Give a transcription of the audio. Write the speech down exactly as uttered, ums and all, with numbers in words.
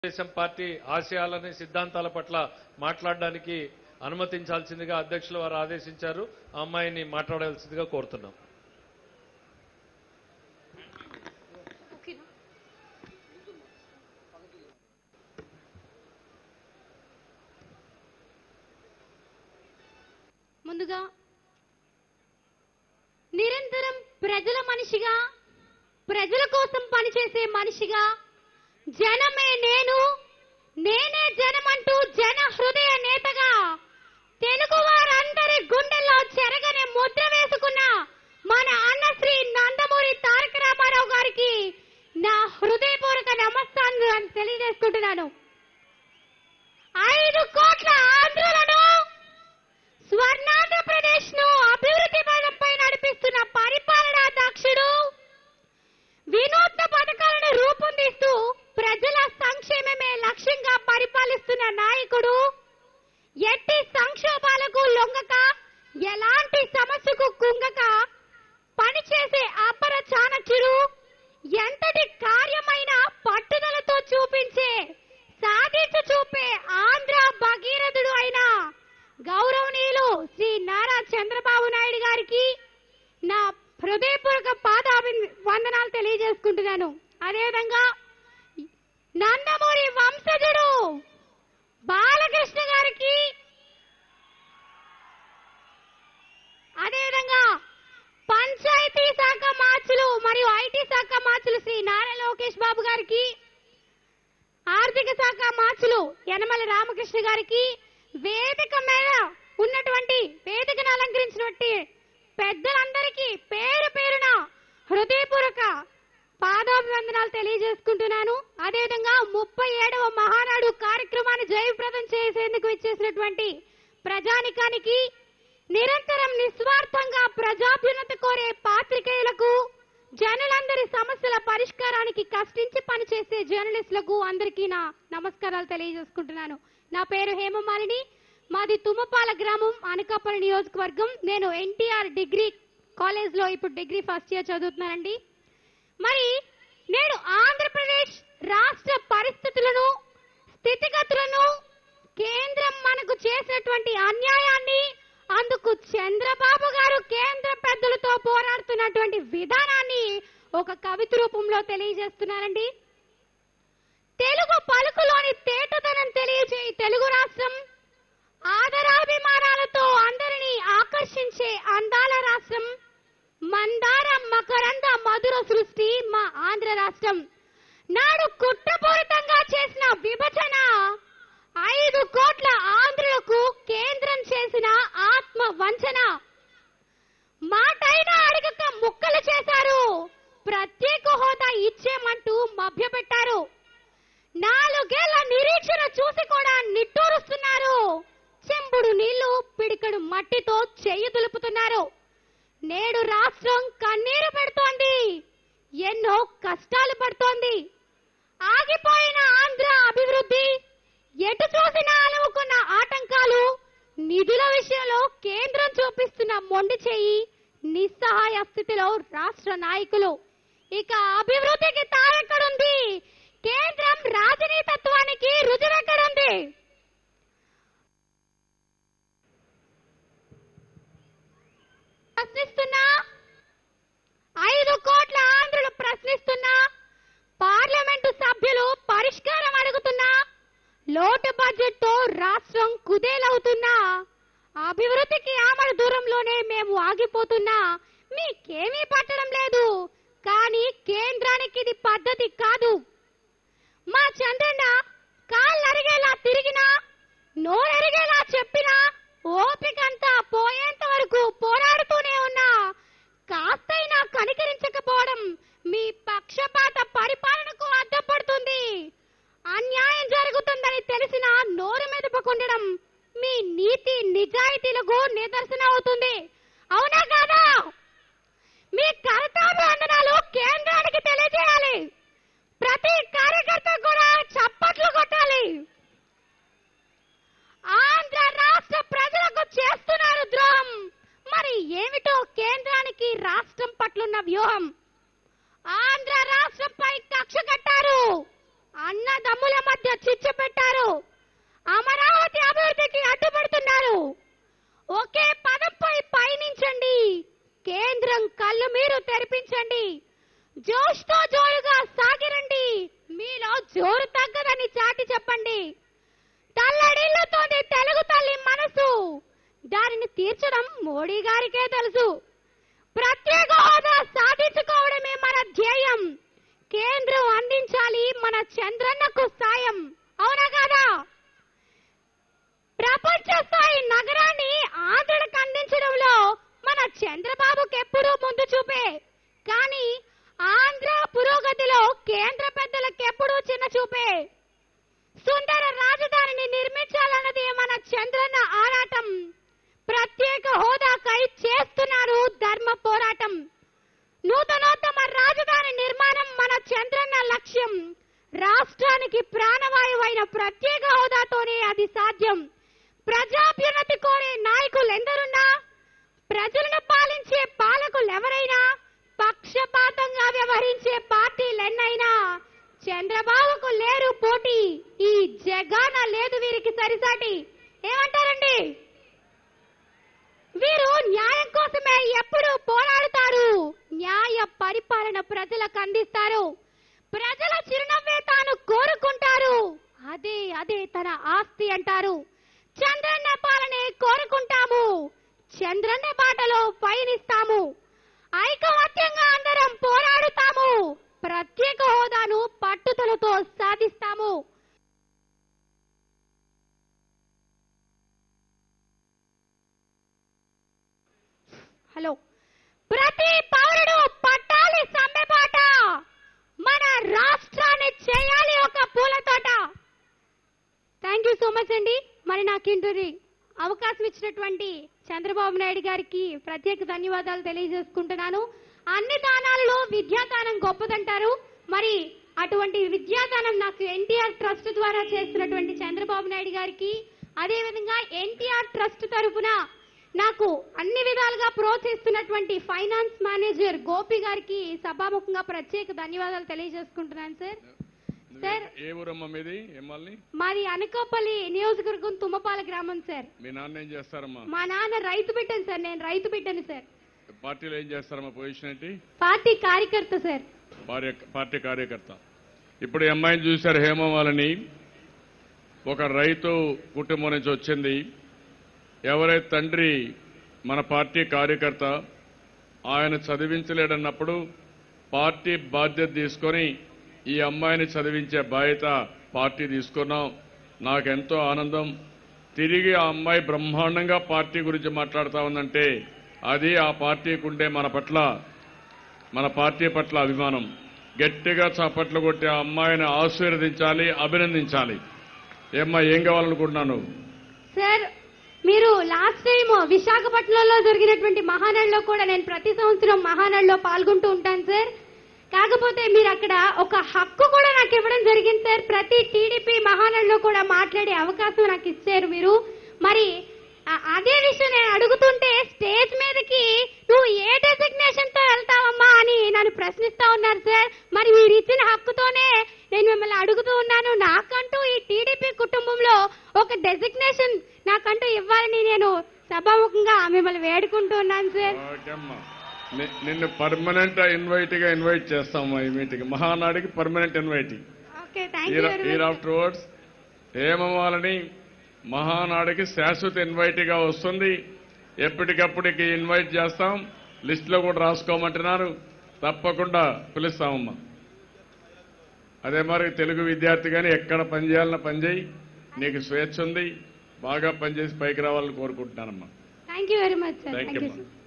Telugu Desam party ఆశయాలని సిద్ధాంతాల పట్ల మాట్లాడడానికి అనుమతించాల్సిందిగా అధ్యక్షులు వారు ఆదేశించారు. ఆ అమ్మాయిని మాట్లాడాల్సిందిగా కోరుతున్నాం. ముందుగా నిరంతరం ప్రజల మనిషిగా, ప్రజల కోసం పనిచేసే మనిషిగా, జనమే నేను, నేనే జనమంటూ జన హృదయ నేతగా తెలుగు వారందరి గుండెల్లో చెరగని ముద్ర వేసుకున్న మన అన్న శ్రీ నందమూరి తారక రామారావు గారికి నా హృదయపూర్వక నమస్కారాలు తెలియజేసుకుంటున్నాను. ఐదు కోట్ల ఆంధ్రులను, స్వర్ణాంధ్రప్రదేశ్ ను అభివృద్ధి పదంపై నడిపిస్తున్న పరిపాలనా దక్షుడు, వినూత్న పథకాలను రూపొందిస్తూ ప్రజల సంక్షేమమే లక్ష్యంగా పరిపాలిస్తున్న నాయకుడు, ఎట్టి సంక్షోభాలకు లొంగక, ఎలాంటి సమస్యకు కుంగక పనిచేసే అపర చాణక్యుడు, ఎంతటి కార్యమైన పట్టుదలతో చూపించే, సాధించి చూపే ఆంధ్ర భగీరథుడు అయిన గౌరవనీయులు శ్రీ నారా చంద్రబాబు నాయుడు గారికి నా హృదయపూర్వక పాదాభివందనాలు తెలియజేసుకుంటున్నాను. అదేవిధంగా నందమూరి వంశజుడు బాలకృష్ణ గారికి, అదేవిధంగా పంచాయతీ శాఖ మార్చులు మరియు ఐటీ శాఖ మార్చులు శ్రీ నారా లోకేష్ బాబు గారికి, ఆర్థిక శాఖ మార్చులు యనమల రామకృష్ణ గారికి, వేదిక మీద ఉన్నటువంటి వేదికను అలంకరించినటువంటి పెద్దలందరికీ పేరు పేరున హృదయపూర్వక పాదాభివందనాలు తెలియజేసుకుంటున్నాను. అదేవిధంగా ముప్పై ఏడవ మహానాడు కార్యక్రమాన్ని జయప్రదం చేసేందుకు ఇచ్చేసినటువంటి ప్రజానికానికి, నిరంతరం నిస్వార్థంగా ప్రజాభ్యున్నతి కోరే పాత్రికేయులకు, జనులందరి సమస్యల పరిష్కారానికి కష్టించి పనిచేసే జర్నలిస్టులకు అందరికీ నా నమస్కారాలు తెలియజేసుకుంటున్నాను. నా పేరు హేమమాలిని, మాది తుమ్మపాల గ్రామం, అనకాపల్లి నియోజకవర్గం. నేను ఎన్టీఆర్ డిగ్రీ కాలేజ్ లో ఇప్పుడు డిగ్రీ ఫస్ట్ ఇయర్ చదువుతున్నానండి. మరి నేను ఆంధ్రప్రదేశ్ రాష్ట్ర పరిస్థితులను, స్థితిగతులను, కేంద్రం మనకు చేసినటువంటి అన్యాయాన్ని, అందుకు చంద్రబాబు గారు కేంద్ర పెద్దలతో పోరాడుతున్నటువంటి విధానాన్ని ఒక కవిత రూపంలో తెలియజేస్తున్నారండి. తెలుగు పలుకులోని తేటతనం తెలియజే తెలుగు రాష్ట్రం, ఆదరాభిమానాలతో అందరినీ ఆకర్షించే అందాల రాష్ట్రం, మందార మకరంద మధుర సృష్టి మా ఆంధ్ర రాష్ట్రం. నాడు కుట్రపూరితంగా చేసిన విభజన, ఐదు కోట్ల ఆంధ్రులకు కేంద్రం చేసిన ఆత్మ వంచన, మాటైనా అడగక ముక్కలు చేశారు, ప్రత్యేక హోదా ఇచ్చేమంటూ మభ్యపెట్టారు. నాలుగేళ్ల నిరీక్షణ చూసి కూడా నిట్టూరుస్తున్నారు. చెంబుడు నీళ్లు పిడికడు మట్టితో చెయ్యి దులుపుతున్నారు. నేడు రాష్ట్రం కన్నీరు పెడుతోంది, ఎన్నో కష్టాలు పడుతోంది. ఆగిపోయిన ఆంధ్ర అభివృద్ధి, ఎటు చూసినా అలవుకున్న ఆటంకాలు, నిధుల విషయంలో కేంద్రం చూపిస్తున్న మొండి చెయ్యి, నిస్సహాయ స్థితిలో రాష్ట్ర నాయకులు. ఇక అభివృద్ధికి తారెక్కడుంది? కేంద్రం రాజనీతత్వానికి రుజువెక్కడుంది? ప్రశ్నిస్తున్నా, ఐదు కోట్ల ఆంధ్రులు ప్రశ్నిస్తున్నా, పార్లమెంటు సభ్యులు పరిష్కారం అడుగుతున్నా, లోటు బడ్జెట్ తో రాష్ట్రం కుదేలవుతున్నా, అభివృద్ధికి ఆమడ దూరంలోనే మేము ఆగిపోతున్నా, మీకేమీ పట్టడం లేదు. కానీ కేంద్రానికి ఇది పద్ధతి కాదు. మా చంద్రన్న కాళ్ళరిగేలా తిరిగినా, నోరరిగేలా చెప్పినా, ఓపికంతా పోయేంత వరకు పోరాడుతూనే ఉన్నా, కాస్తైనా కనికరించకపోవడం మీ పక్షపాత పరిపాలనకు అడ్డపడుతుంది. అన్యాయం జరుగుతుందని తెలిసిన నోరు మెదపకుండడం మీ నీతి నిజాయితీలకు నిదర్శనం అవుతుంది. అవునా కాదా? మీ కర్తవ్యాభివందనాలు కేంద్రానికి తెలియజేయాలి. ప్రతి కార్యకర్త కూడా చప్పట్లు కొట్టాలి. ఆంధ్ర రాష్ట్ర ప్రజలకు చేస్తున్నారు ద్రోహం. మరి ఏమిటో కేంద్రానికి రాష్ట్రం పట్లున్న వ్యూహం? ఆంధ్ర రాష్ట్రంపై కక్ష కట్టారు. అన్నదమ్ముల మధ్య త్యాగాన్ని చాటి చెప్పండి. తల్లడిల్లుతోంది తెలుగు తల్లి మనసు, దానిని తీర్చడం మోడీ గారికే తెలుసు. ప్రత్యేక హోదా సాధించుకోవడమే మన ధ్యేయం, కేంద్రం అందించాలి మన చంద్రన్నకు సాయం. అవునా కాదా? ప్రపంచ స్థాయి నగరాన్ని ఆంధ్రకు అందించడంలో మన చంద్రబాబుకి ఎప్పుడూ ముందు చూపే, కానీ ఆంధ్ర పురోగతిలో కేంద్ర పెద్దలకు ఎప్పుడూ చిన్న చూపే. సుందర రాజధానిని నిర్మించాలన్నది మన చంద్రన్న ఆరాటం. ప్రత్యేక హోదాకై చేస్తున్నారు ధర్మ పోరాటం. నూతనోత్తమ రాజధాని నిర్మాణం మన చంద్రన్న లక్ష్యం. రాష్ట్రానికి ప్రాణవాయువైన ప్రత్యేక హోదాతోనే అది సాధ్యం. ప్రజాభ్యున్నతి కోరే నాయకులు ఎందరున్నా, ప్రజలను పాలించే పాలకులు ఎవరైనా, పక్షపాతంగా వ్యవహరించే పార్టీలెన్నైనా చంద్రబాబుకు లేరు పోటీ. ఈ జగాన లేదు వీరికి సరిసాటి. ఏమంటారండి? వీరు న్యాయం కోసమే ఎప్పుడూ పోరాడుతారు, న్యాయ పరిపాలన ప్రజలకు అందిస్తారు. ప్రజల చిరునవ్వే తాను కోరుకుంటారు, అదే అదే తన ఆస్తి అంటారు. చంద్రన్న పాలనే కోరుకుంటాము, చంద్రన్న బాటలో పయనిస్తాము. ఐకమత్యంగా అందరం పోరాడుతాము, ప్రత్యేక హోదాను పట్టుదలతో సాధిస్తాము. హలో, ప్రతి పౌరుడు పట్టాలి సమ్మెబాట, మన రాష్ట్రాన్ని చేయాలి ఒక పూలతోట. థ్యాంక్ యూ సో మచ్ అండి. మరి నాకింటి అవకాశం ఇచ్చినటువంటి చంద్రబాబు నాయుడు గారికి ప్రత్యేక ధన్యవాదాలు తెలియజేసుకుంటున్నాను. అన్ని దానాలలో విద్యాదానం గొప్పదంటారు. మరి అటువంటి విద్యాదానం నాకు ఎన్టీఆర్ ట్రస్ట్ ద్వారా చేస్తున్నటువంటి చంద్రబాబు నాయుడు గారికి, అదేవిధంగా ఎన్టీఆర్ ట్రస్ట్ తరఫున నాకు అన్ని విధాలుగా ప్రోత్సహిస్తున్నటువంటి ఫైనాన్స్ మేనేజర్ గోపి గారికి సభాముఖంగా ప్రత్యేక ధన్యవాదాలు తెలియజేసుకుంటున్నాను సార్. సార్, ఏ ఊరమ్మా మీది? ఎమ్మెల్యే మాది అనకాపల్లి నియోజకవర్గం తుమ్మపాల గ్రామం సార్. మీ నాన్న ఏం చేస్తారమ్మా? మా నాన్న రైతు బిడ్డను సార్. నేను రైతు బిడ్డను సార్. పార్టీలో ఏం చేస్తారమ్మా? పొజిషన్ ఏంటి? పార్టీ కార్యకర్త సార్. పార్టీ కార్యకర్త. ఇప్పుడు ఈ అమ్మాయిని చూశారు, హేమమాలని. ఒక రైతు కుటుంబం నుంచి వచ్చింది. ఎవరైతే తండ్రి మన పార్టీ కార్యకర్త, ఆయన చదివించలేడన్నప్పుడు పార్టీ బాధ్యత తీసుకొని ఈ అమ్మాయిని చదివించే బాధ్యత పార్టీ తీసుకున్నాం. నాకెంతో ఆనందం. తిరిగి ఆ అమ్మాయి బ్రహ్మాండంగా పార్టీ గురించి మాట్లాడుతా ఉందంటే అది ఆ పార్టీకి ఉండే మన పట్ల, మన పార్టీ పట్ల అభిమానం. గట్టిగా చప్పట్లు కొట్టి ఆ అమ్మాయిని ఆశీర్వదించాలి, అభినందించాలి. ఏమ్మా, ఏం కావాలనుకుంటున్నాను? సార్, మీరు లాస్ట్ టైం విశాఖపట్నంలో జరిగినటువంటి మహానాడులో కూడా నేను ప్రతి సంవత్సరం మహానాడులో పాల్గొంటూ ఉంటాను సార్. కాకపోతే మీరు అక్కడ ఒక హక్కు కూడా నాకు ఇవ్వడం జరిగింది సార్. ప్రతి టీడీపీ మహానాడులో కూడా మాట్లాడే అవకాశం నాకు ఇచ్చారు మీరు. మరి అదే విషయం నేను అడుగుతుంటే స్టేజ్ మీదకి నువ్వు ఏ డెసిగ్నేషన్ తో వెళ్తావమ్మా అని నన్ను ప్రశ్నిస్తా ఉన్నారు సార్. మరి మీరు ఇచ్చిన హక్కుతోనే నేను మిమ్మల్ని అడుగుతూ ఉన్నాను. నాకంటూ ఈ టీడీపీ కుటుంబంలో ఒక డెసిగ్నేషన్ నాకంటూ ఇవ్వాలని నేను సభాముఖంగా మిమ్మల్ని వేడుకుంటూ ఉన్నాను సార్. నిన్ను పర్మనెంట్ ఇన్వైట్ గా ఇన్వైట్ చేస్తాము ఈ మీటింగ్, మహానాడికి permanent invite. Okay, thank you very much. Afterwards Hema Malini మహానాడికి శాశ్వత ఇన్వైట్ గా వస్తుంది. ఎప్పటికప్పటికి ఇన్వైట్ చేస్తాం. లిస్ట్ లో కూడా రాసుకోమంటున్నారు. తప్పకుండా పిలుస్తామమ్మా. అదే మరి తెలుగు విద్యార్థి కానీ ఎక్కడ పనిచేయాలన్నా పనిచేయి, నీకు స్వేచ్ఛ ఉంది. బాగా పనిచేసి పైకి రావాలని కోరుకుంటున్నానమ్మా. Thank you very much sir. Thank you.